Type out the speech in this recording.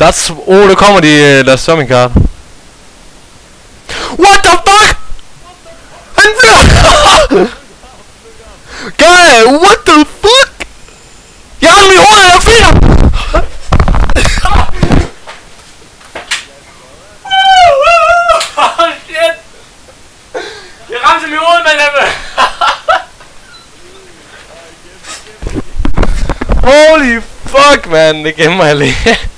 Der kommer de, der summing card. What the fuck? Han flyver! God, what the fuck? Jeg har min hoved, jeg finder! Oh shit! Jeg ramte min hoved, mand! Holy fuck, man! Det gemmer jeg lige.